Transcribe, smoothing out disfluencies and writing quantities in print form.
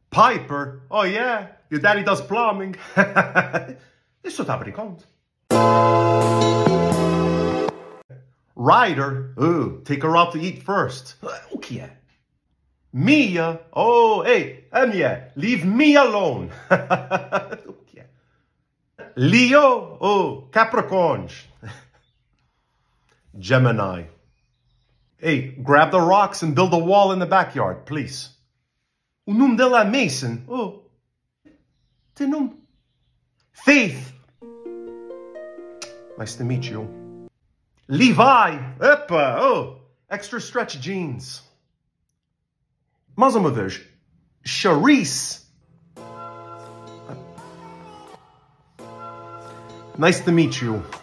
Piper? Oh yeah, your daddy does plumbing. Isso tá brincando. Ryder? Oh, take her out to eat first. O que é? Mia? Oh, hey, Mia, leave me alone. O que é? Leo? Oh, Capricorns. Gemini. Hey, grab the rocks and build a wall in the backyard, please. O nome dela é Mason. Oh, teu nome? Faith. Nice to meet you. Levi. Epa, oh, extra stretch jeans. Mais uma vez. Charisse. Nice to meet you.